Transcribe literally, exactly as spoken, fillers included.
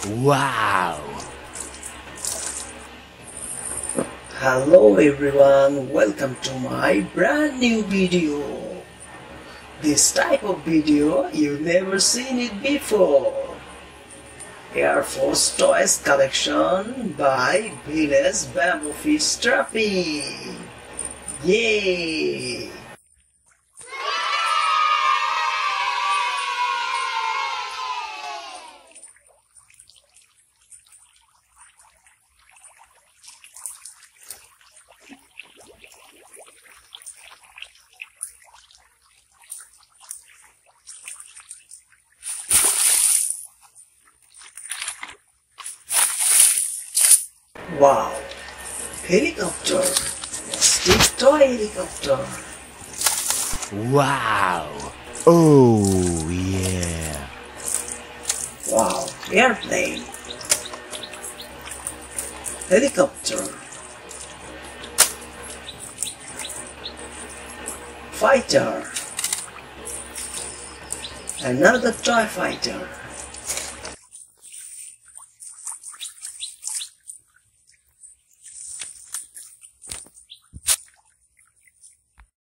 Wow! Hello everyone, welcome to my brand new video. This type of video you've never seen it before. Air Force Toys collection by Village Bamboo Fish Trapping. Yay! Wow! Helicopter! Stick toy helicopter! Wow! Oh yeah! Wow! Airplane! Helicopter! Fighter! Another toy fighter!